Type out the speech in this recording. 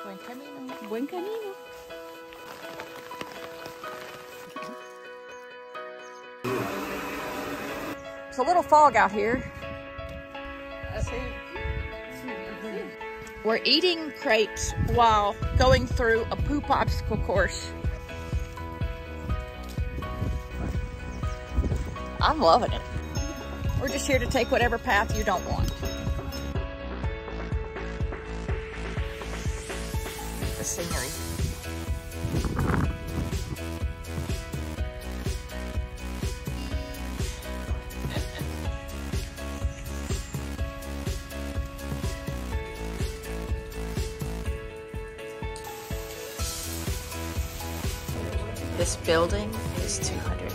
Buen camino. Buen camino. It's a little fog out here. We're eating crepes while going through a poop obstacle course. I'm loving it. We're just here to take whatever path you don't want. The scenery. This building is 200